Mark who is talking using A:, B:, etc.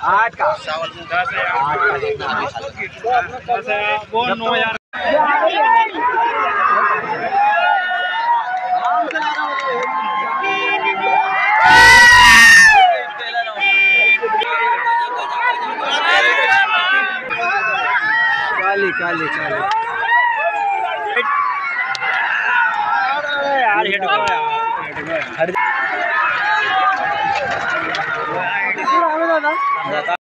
A: 8 का
B: 10 है 10 है वो 9 यार
A: काली काली काली
B: यार हिट को यार